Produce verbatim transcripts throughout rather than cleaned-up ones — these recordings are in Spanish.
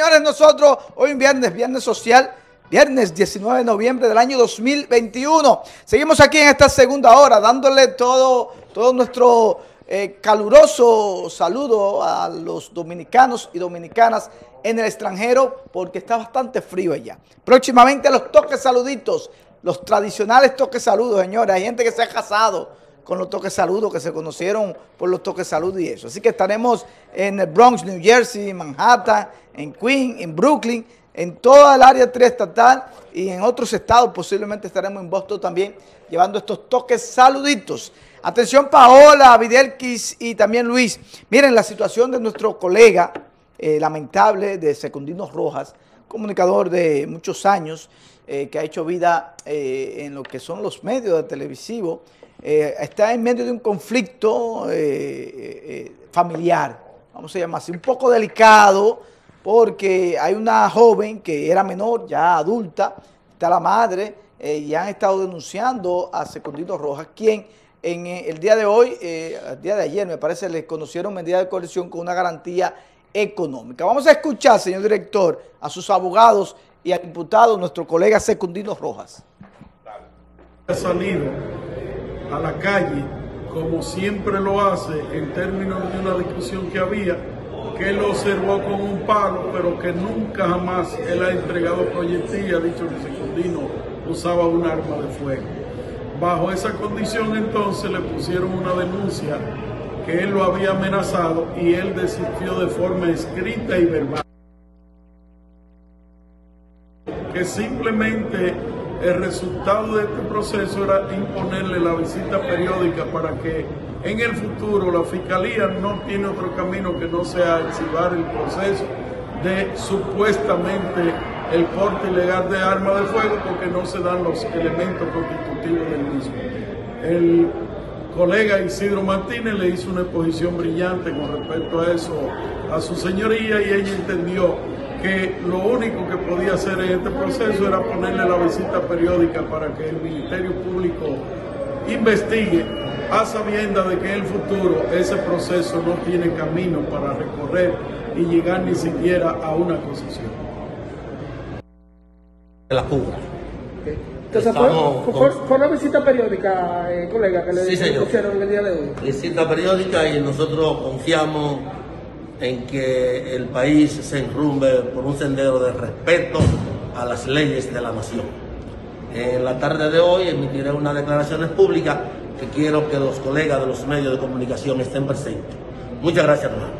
señores, nosotros hoy viernes, viernes social, viernes diecinueve de noviembre del año dos mil veintiuno. Seguimos aquí en esta segunda hora dándole todo, todo nuestro eh, caluroso saludo a los dominicanos y dominicanas en el extranjero porque está bastante frío allá. Próximamente los toques saluditos, los tradicionales toques saludos, señores. Hay gente que se ha casado con los toques saludos, que se conocieron por los toques saludos y eso. Así que estaremos en el Bronx, New Jersey, Manhattan, en Queens, en Brooklyn, en toda el área triestatal y en otros estados. Posiblemente estaremos en Boston también, llevando estos toques saluditos. Atención Paola, Videlquis y también Luis. Miren la situación de nuestro colega eh, lamentable de Secundino Rojas, comunicador de muchos años, eh, que ha hecho vida eh, en lo que son los medios de televisivo. Eh, está en medio de un conflicto eh, eh, familiar, vamos a llamar así, un poco delicado, porque hay una joven que era menor, ya adulta, está la madre, eh, y han estado denunciando a Secundino Rojas, quien en eh, el día de hoy, eh, el día de ayer me parece, le conocieron medida de coerción con una garantía económica. Vamos a escuchar, señor director, a sus abogados y al imputado, nuestro colega Secundino Rojas. Ha salido a la calle, como siempre lo hace, en términos de una discusión que había, que él lo observó con un palo, pero que nunca jamás él ha entregado proyectil, ha dicho que Secundino usaba un arma de fuego. Bajo esa condición entonces le pusieron una denuncia que él lo había amenazado y él desistió de forma escrita y verbal. Que simplemente el resultado de este proceso era imponerle la visita periódica para que en el futuro la Fiscalía no tiene otro camino que no sea archivar el proceso de supuestamente el porte ilegal de arma de fuego porque no se dan los elementos constitutivos del mismo. El colega Isidro Martínez le hizo una exposición brillante con respecto a eso a su señoría y ella entendió que lo único que podía hacer en este proceso era ponerle la visita periódica para que el Ministerio Público investigue a sabiendas de que en el futuro ese proceso no tiene camino para recorrer y llegar ni siquiera a una acusación. La fuga. Okay. Entonces, fue, fue, fue una visita periódica, eh, colega, que le sí, pusieron el día de hoy. Visita periódica y nosotros confiamos en que el país se enrumbe por un sendero de respeto a las leyes de la nación. En la tarde de hoy emitiré unas declaraciones públicas que quiero que los colegas de los medios de comunicación estén presentes. Muchas gracias, hermano.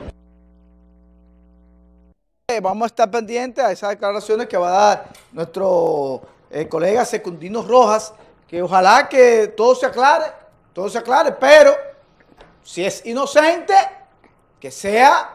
Vamos a estar pendientes a esas declaraciones que va a dar nuestro eh, colega Secundino Rojas, que ojalá que todo se aclare, todo se aclare, pero si es inocente, que sea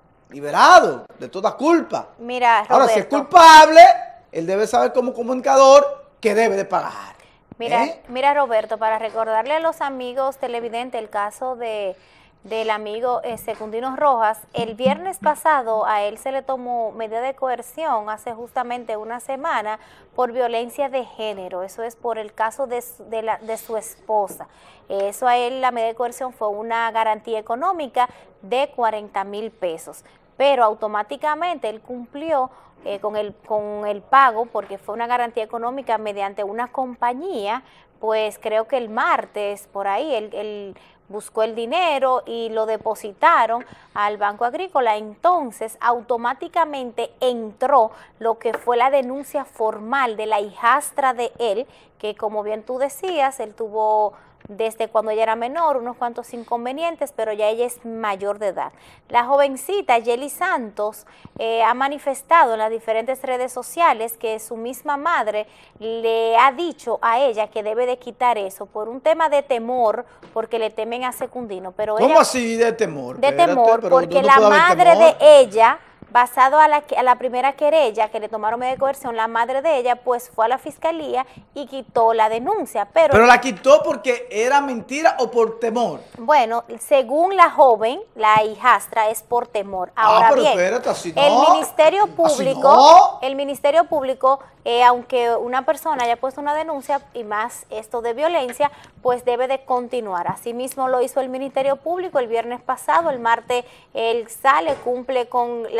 liberado de toda culpa. Mira, Roberto, ahora, si es culpable, él debe saber como comunicador que debe de pagar. Mira, ¿eh? mira Roberto, para recordarle a los amigos televidentes el caso de del amigo eh, Secundino Rojas, el viernes pasado a él se le tomó medida de coerción hace justamente una semana por violencia de género. Eso es por el caso de, de, la, de su esposa. Eso a él, la medida de coerción fue una garantía económica de cuarenta mil pesos, pero automáticamente él cumplió eh, con, el, con el pago porque fue una garantía económica mediante una compañía. Pues creo que el martes por ahí él, él buscó el dinero y lo depositaron al Banco Agrícola. Entonces automáticamente entró lo que fue la denuncia formal de la hijastra de él, que como bien tú decías, él tuvo desde cuando ella era menor unos cuantos inconvenientes, pero ya ella es mayor de edad. La jovencita Yeli Santos eh, ha manifestado en las diferentes redes sociales que su misma madre le ha dicho a ella que debe de quitar eso por un tema de temor, porque le temen a Secundino. Pero ¿Cómo ella, así de temor? De Espérate, temor, porque no la madre temor. de ella, basado a la, a la primera querella que le tomaron medida de coerción, la madre de ella pues fue a la fiscalía y quitó la denuncia. Pero, pero la quitó porque era mentira o por temor. Bueno, según la joven, la hijastra, es por temor. Ahora ah, pero bien, espérate, así no. el Ministerio Público, no. el Ministerio Público, eh, aunque una persona haya puesto una denuncia y más esto de violencia, pues debe de continuar. Asimismo lo hizo el Ministerio Público el viernes pasado, el martes él sale, cumple con la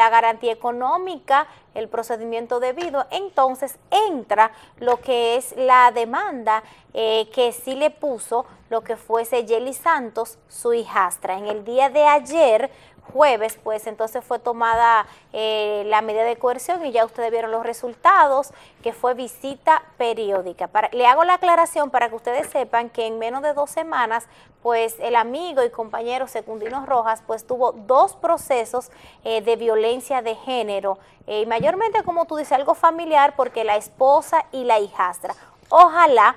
la garantía económica, el procedimiento debido, entonces entra lo que es la demanda eh, que sí le puso lo que fuese Yeli Santos, su hijastra. En el día de ayer, jueves, pues entonces fue tomada eh, la medida de coerción y ya ustedes vieron los resultados, que fue visita periódica. Para, le hago la aclaración para que ustedes sepan que en menos de dos semanas, pues el amigo y compañero Secundino Rojas, pues tuvo dos procesos eh, de violencia de género, eh, y mayormente, como tú dices, algo familiar, porque la esposa y la hijastra. Ojalá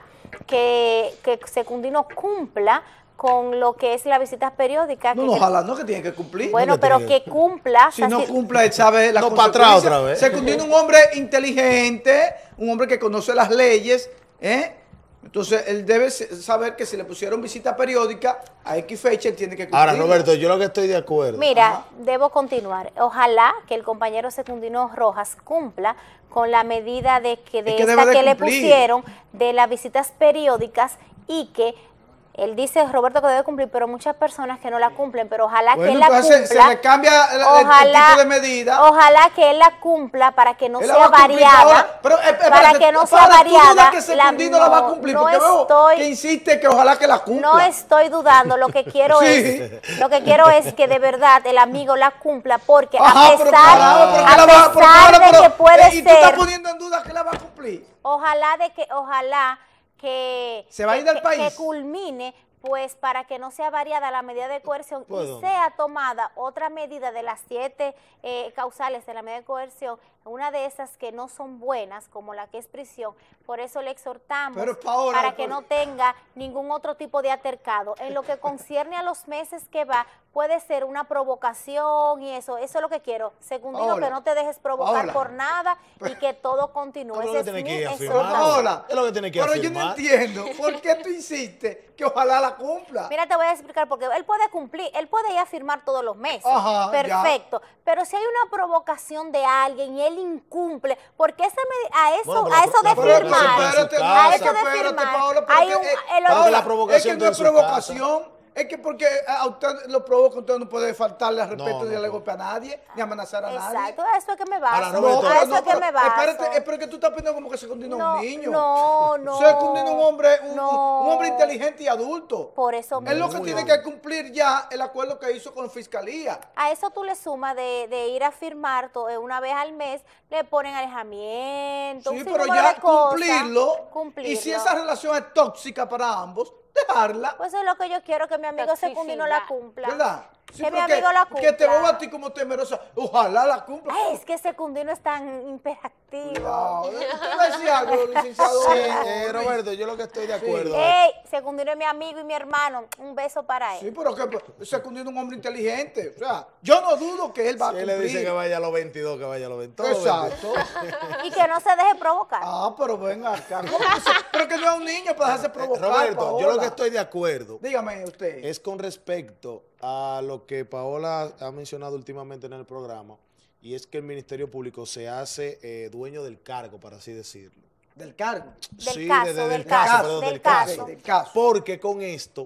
que, que Secundino cumpla con lo que es la visita periódica. No, que, no, ojalá no que tiene que cumplir. Bueno, no pero que, que cumpla. Si no cumpla, él sabe las no para atrás otra vez. Secundino es un hombre inteligente, un hombre que conoce las leyes, ¿eh? Entonces, él debe saber que si le pusieron visita periódica a X fecha, él tiene que cumplir. Ahora, Roberto, yo lo que estoy de acuerdo. Mira, Ajá. debo continuar. Ojalá que el compañero Secundino Rojas cumpla con la medida de que de Es que esta debe de que le cumplir. pusieron de las visitas periódicas, y que él dice, Roberto, que debe cumplir, pero muchas personas que no la cumplen, pero ojalá Bueno, que él la entonces cumpla. se le cambia el, el- ojalá, el tipo de medida. Ojalá que él la cumpla para que no Él la sea va a cumplir variada. ahora. Pero, eh, espérate, para que no sea Paola, ¿tú dudas variada. que Secundino la, va a cumplir? no Porque veo estoy, que insiste que ojalá que la cumpla. No estoy dudando, lo que quiero Sí. es, lo que quiero es que de verdad el amigo la cumpla, porque Ajá, a pero pesar, caramba, ¿por qué a la va- por qué pesar ahora, de pero- que puede eh, Y tú estás ser, poniendo en duda que la va a cumplir. ojalá de que, ojalá que, ¿Se va a que- ir del que- país? que culmine, pues para que no sea variada la medida de coerción ¿Puedo? y sea tomada otra medida de las siete eh, causales de la medida de coerción, una de esas que no son buenas, como la que es prisión. Por eso le exhortamos Pero, Paola, para que por- no tenga ningún otro tipo de altercado. En lo que concierne a los meses que va, puede ser una provocación y eso, eso es lo que quiero. Secundino, Paola, que no te dejes provocar Paola. por nada y que todo continúe. Pero Esa lo es tiene mi que ir a Pero, firmar. exhortación. Paola, Es lo que tiene que pero yo no afirmar. entiendo por qué tú insistes que ojalá la cumpla. Mira, te voy a explicar, porque él puede cumplir, él puede ir a firmar todos los meses. Ajá, perfecto. Pero si hay una provocación de alguien y él incumple, porque ese me- a eso, Bueno, pero a la- eso la de provocación firmar, está en su a casa. eso de Espérate, firmar, Paola, pero hay que, un, eh, el Paola, otro- la provocación es que no está en es su provocación. Es que porque a usted lo provoca, usted no puede faltarle al respeto No, ni no, darle no. golpe a nadie, ni amenazar a nadie. Exacto, a eso es que me baso. Ahora, Roberto, No, a pero eso no, es que pero me baso. espérate, es porque tú estás pidiendo como que Secundino es no, un niño. no, no. Secundino es un hombre, un, no. un hombre inteligente y adulto. Por eso Es lo que mismo. tiene que cumplir ya el acuerdo que hizo con la fiscalía. A eso tú le sumas de, de ir a firmar to- eh, una vez al mes, le ponen alejamiento, Sí, un pero sinnúmero ya de cosas, cumplirlo, cumplirlo. Y si esa relación es tóxica para ambos, dejarla. Pues es lo que yo quiero, que mi amigo Secundino la cumpla. ¿Verdad? Sí, que mi porque- amigo la Que te cumpla. veo a ti como temerosa. Ojalá la cumpla. Ay, es que Secundino es tan imperactivo. Cuidado, ¿eh? ¿Usted va a decir algo, licenciado? Sí, eh, Roberto, yo lo que estoy de acuerdo. es- Ey, Secundino es mi amigo y mi hermano. Un beso para él. Sí, pero que Secundino es un hombre inteligente. O sea, yo no dudo que él va a Si él cumplir. le dice que vaya a los veintidós, que vaya a los veintidós. Exacto. Y que no se deje provocar. Ah, pero venga acá. ¿Cómo que se- pero que no es un niño para dejarse provocar, Roberto, yo lo Paola. que estoy de acuerdo Dígame usted. es con respecto a lo que Paola ha mencionado últimamente en el programa, y es que el Ministerio Público se hace eh, dueño del cargo, por así decirlo. Del cargo. Del caso, desde del el caso, caso, perdón, del del caso. caso. Del caso. Porque con esto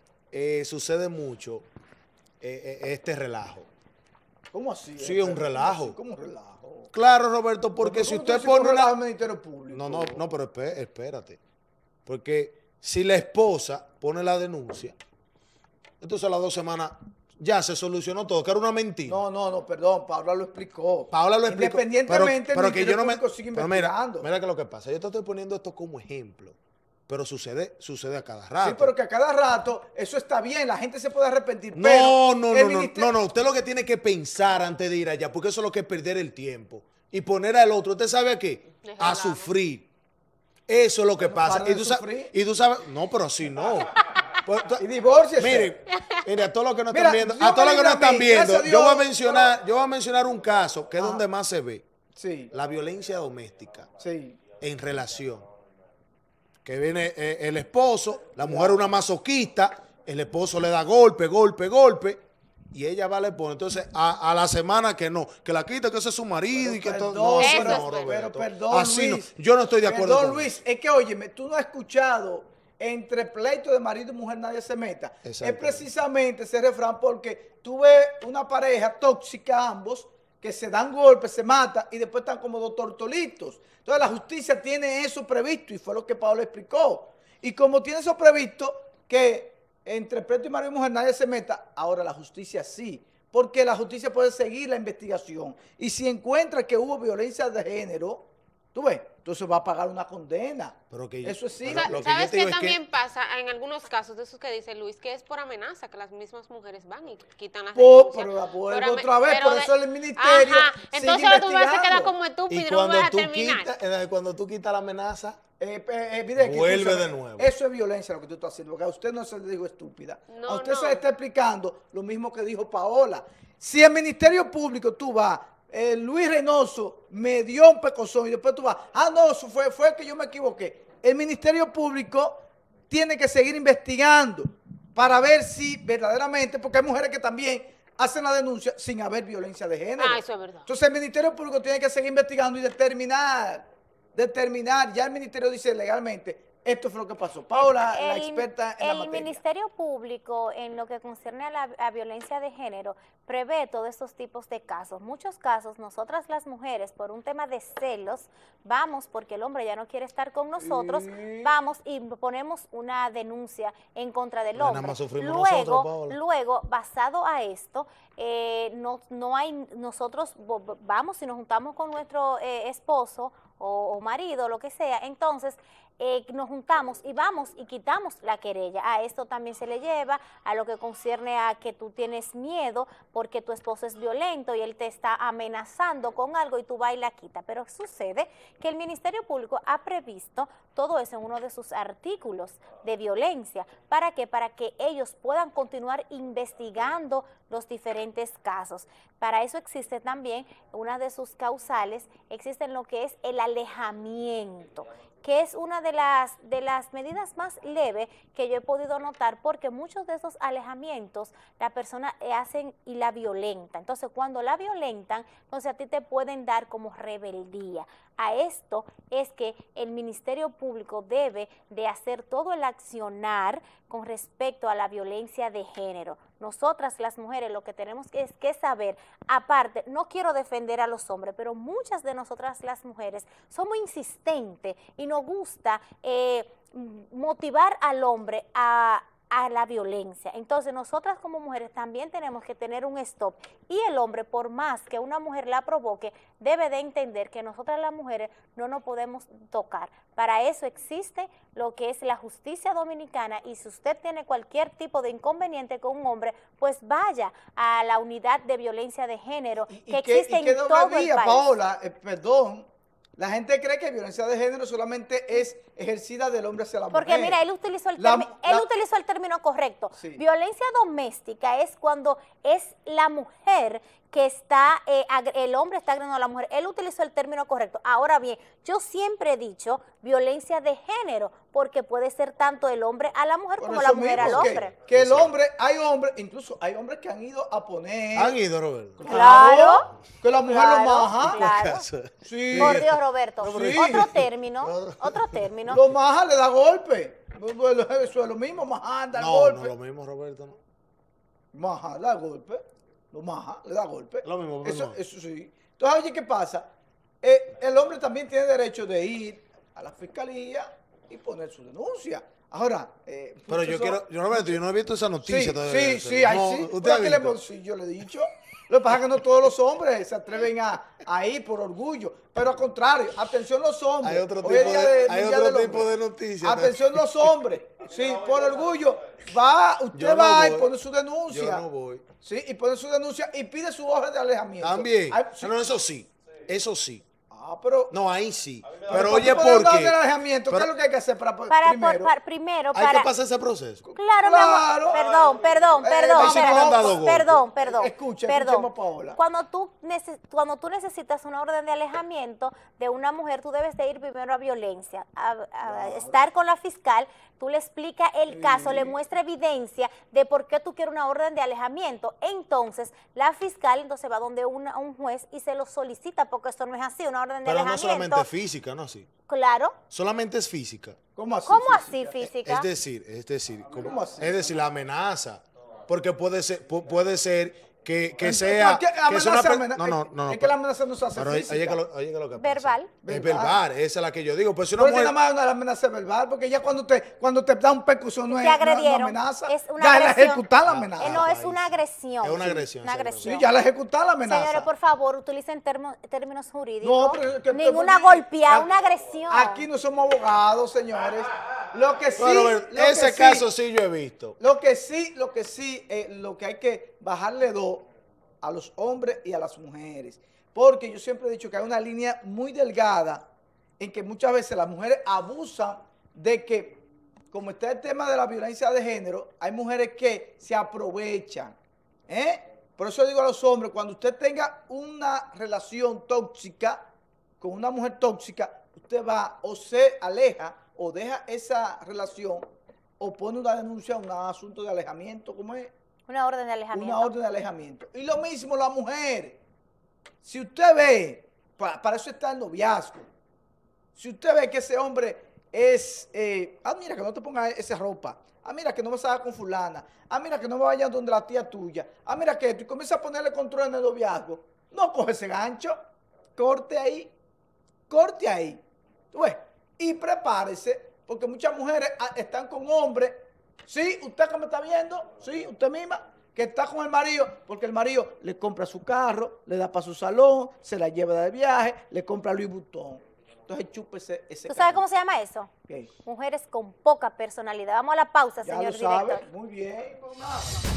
eh, sucede mucho eh, eh, este relajo. ¿Cómo así? Sí, es un relajo. ¿Cómo un relajo? Claro, Roberto, porque si ¿Cómo tú usted dices que un pone relajo una... al Ministerio Público? No, no, no, pero espé- espérate. Porque si la esposa pone la denuncia, entonces a las dos semanas ya se solucionó todo, que era una mentira. No, no, no, perdón, Paola lo explicó. Paola lo explicó. Independientemente, pero, pero el que Ministerio yo no me, Público sigue pero mira, investigando. mira que lo que pasa. Yo te estoy poniendo esto como ejemplo, pero sucede, sucede a cada rato. Sí, pero que a cada rato eso está bien, la gente se puede arrepentir. No, pero no, el no, no, ministerio- no, no. Usted lo que tiene que pensar antes de ir allá, porque eso es lo que es perder el tiempo. Y poner al otro, ¿usted sabe a qué? A sufrir. Eso es lo que pasa. para Y de tú, sa- sufrir. y tú sabes, no, pero así no. Pues, tú- Y divórciese. Mire, mire, a todos los que no Mira, están viendo, Dios a todos me los que no libre a están mí, viendo, gracias a yo voy a Dios. mencionar, yo voy a mencionar un caso que es Ajá. donde más se ve. Sí, La violencia doméstica sí. en relación. Que viene eh, el esposo, la mujer es una masoquista, el esposo le da golpe, golpe, golpe, y ella va, le pone. Entonces, a, a la semana que no, que la quita, que ese es su marido y que Perdón, todo. No, así pero- no, pero Roberto. perdón, Así Luis. no. Yo no estoy de acuerdo Perdón, con Luis, es que óyeme, tú no has escuchado entre pleito de marido y mujer nadie se meta. Es Exacto. precisamente ese refrán porque tú ves una pareja tóxica ambos que se dan golpes, se matan y después están como dos tortolitos. Entonces la justicia tiene eso previsto y fue lo que Paola explicó. Y como tiene eso previsto, que entre preto y marido y mujer nadie se meta, ahora la justicia sí. Porque la justicia puede seguir la investigación. Y si encuentra que hubo violencia de género, tú ves, entonces va a pagar una condena. Pero que, eso sí. Sa lo que ¿Sabes qué es también que... pasa en algunos casos de esos que dice Luis? Que es por amenaza, que las mismas mujeres van y quitan las Por, denuncias. pero la vuelvo Pero otra vez, pero por de, eso el ministerio ajá, sigue entonces tú vas a quedar investigando. como estúpido Y y no cuando vas a tú, terminar. quitas, eh, cuando tú quitas la amenaza, Eh, eh, mire, que vuelve escúchame, de nuevo. Eso es violencia lo que tú estás haciendo, porque a usted no se le dijo estúpida. No, a usted no. se le está explicando lo mismo que dijo Paola. Si el Ministerio Público tú vas, eh, Luis Reynoso me dio un pecozón y después tú vas, ah, no, eso fue, fue que yo me equivoqué. El Ministerio Público tiene que seguir investigando para ver si verdaderamente, porque hay mujeres que también hacen la denuncia sin haber violencia de género. Ah, eso es verdad. Entonces el Ministerio Público tiene que seguir investigando y determinar, determinar, ya el Ministerio dice legalmente, esto fue lo que pasó. Paola, la El- experta en la El materia. Ministerio Público, en lo que concierne a la a violencia de género, prevé todos estos tipos de casos. Muchos casos, nosotras las mujeres, por un tema de celos, vamos, porque el hombre ya no quiere estar con nosotros, Sí. vamos y ponemos una denuncia en contra del Pero nada hombre. más sufrimos Luego, nosotros, Paola. luego, basado a esto, eh, no, no hay, nosotros vo- vo- vamos y nos juntamos con nuestro eh, esposo o, o marido, lo que sea, entonces eh, nos juntamos y vamos y quitamos la querella. A esto también se le lleva a lo que concierne a que tú tienes miedo porque tu esposo es violento y él te está amenazando con algo y tú vas y la quitas. Pero sucede que el Ministerio Público ha previsto todo eso en uno de sus artículos de violencia. ¿Para qué? Para que ellos puedan continuar investigando los diferentes casos. Para eso existe también una de sus causales, existe lo que es el alejamiento, que es una de las, de las medidas más leves que yo he podido notar, porque muchos de esos alejamientos la persona eh, hacen y la violenta. Entonces, cuando la violentan, entonces a ti te pueden dar como rebeldía. A esto es que el Ministerio Público debe de hacer todo el accionar con respecto a la violencia de género. Nosotras las mujeres lo que tenemos que es que saber, aparte, no quiero defender a los hombres, pero muchas de nosotras las mujeres somos insistentes y nos gusta eh, motivar al hombre a, a la violencia. Entonces nosotras como mujeres también tenemos que tener un stop, y el hombre, por más que una mujer la provoque, debe de entender que nosotras las mujeres no nos podemos tocar. Para eso existe lo que es la justicia dominicana, y si usted tiene cualquier tipo de inconveniente con un hombre, pues vaya a la unidad de violencia de género ¿Y, que y qué, existe y qué en doble todo el vía, país. Paola? Eh, perdón. La gente cree que violencia de género solamente es ejercida del hombre hacia la Porque mujer. mira, él utilizó el, La- termi- él la- utilizó el término correcto. Sí. Violencia doméstica es cuando es la mujer que está, eh, ag- el hombre está agrediendo a la mujer. Él utilizó el término correcto. Ahora bien, yo siempre he dicho violencia de género, porque puede ser tanto el hombre a la mujer Por como eso la mujer mismo, al que- hombre. Que, el hombre, hay hombres, incluso hay hombres que han ido a poner... han ido, Roberto. Claro, Que la mujer claro, lo maja. claro. Sí. Por Dios, Roberto. Sí. Otro término, otro término. Lo maja, le da golpe. Eso es lo mismo, maja, da No, golpe. no lo mismo, Roberto, no. Maja, le da golpe. Lo maja, le da golpe. Lo mismo, pero eso, no. eso sí. Entonces, oye, ¿qué pasa? Eh, el hombre también tiene derecho de ir a la fiscalía y poner su denuncia. Ahora, eh, Pero yo eso- quiero, yo Roberto, yo no he visto esa noticia Sí, todavía. sí, sí, ahí No, sí. ¿usted Pero ha aquí le visto? hemos- sí, yo le he dicho. Lo que pasa es que no todos los hombres se atreven a, a ir por orgullo. Pero al contrario, atención los hombres. Hay otro Hoy es tipo día de- del hay Día otro del tipo Hombre. de noticias. Atención los hombres. Sí, por orgullo. Va, usted Yo no va y voy. pone su denuncia. Yo no voy. Sí, y pone su denuncia y pide su hoja de alejamiento. También. Ay, sí. No, eso sí. Eso sí. Ah, pero... No, ahí sí. pero Pero para oye, poder ¿por dar qué? el alejamiento, ¿qué Pero es lo que hay que hacer para, Para, primero? por- para- primero, hay para... que pasar ese proceso. Claro, mi amor. Claro. Perdón, perdón, Eh, perdón, vamos, perdón, vamos. dado golpe. perdón, perdón, Escucha, perdón. escuchemos a Paola. Cuando tú, neces- cuando tú necesitas una orden de alejamiento de una mujer, tú debes de ir primero a violencia, a, a estar con la fiscal, tú le explicas el caso, le muestra evidencia de por qué tú quieres una orden de alejamiento. Entonces, la fiscal entonces va donde una- un juez y se lo solicita, porque esto no es así, una orden de Pero no alejamiento. solamente física, no así. Claro. Solamente es física. ¿Cómo así? ¿Cómo física? así, física? Es decir, es decir, como- ¿Cómo así? es decir, la amenaza. Porque puede ser, pu- puede ser que, que sea... ¿Qué? Que sea una Amenaza, pe- amenaza. no, no, no. no Es que pero- la amenaza no se hace pero oye, física. oye, que lo, oye que lo que pasa. Verbal. Es verbal, esa es la que yo digo. Pues si una Porque mujer... nada más una amenaza verbal, porque ya cuando te, cuando te da un percusión no es Te no es una agredieron. amenaza. Es una ya la agresión. ejecutar la Ah, amenaza. Eh, no, es una agresión. Es una agresión, Una sí, agresión. Sí, ya la ejecutar la amenaza. Señores, por favor, utilicen termo- términos jurídicos. No, pero es que- Ninguna aquí- golpeada, una agresión. Aquí no somos abogados, señores. Lo que sí, Bueno, bueno, lo que ese sí- caso sí yo he visto. Lo que sí, lo que sí, eh, lo que hay que bajarle dos a los hombres y a las mujeres. Porque yo siempre he dicho que hay una línea muy delgada en que muchas veces las mujeres abusan de que, como está el tema de la violencia de género, hay mujeres que se aprovechan. ¿eh? Por eso digo a los hombres, cuando usted tenga una relación tóxica con una mujer tóxica, usted va o se aleja o deja esa relación o pone una denuncia, un asunto de alejamiento, ¿cómo es? Una orden de alejamiento. Una orden de alejamiento. Y lo mismo la mujer. Si usted ve, para, para eso está el noviazgo, si usted ve que ese hombre es, eh, ah, mira, que no te pongas esa ropa, ah, mira, que no me salga con fulana, ah, mira, que no me vaya donde la tía tuya, ah, mira, que tú comienza a ponerle control en el noviazgo, no coge ese gancho, corte ahí, corte ahí, ¿tú ves? Y prepárese, porque muchas mujeres ah, están con hombres. Sí, usted que me está viendo, sí, usted misma, que está con el marido, porque el marido le compra su carro, le da para su salón, se la lleva de viaje, le compra Louis Vuitton. Entonces chúpese ese ¿Tú sabes carro. cómo se llama eso? ¿Qué? Mujeres con poca personalidad. Vamos a la pausa, Ya señor lo sabe, director. muy bien, pues nada.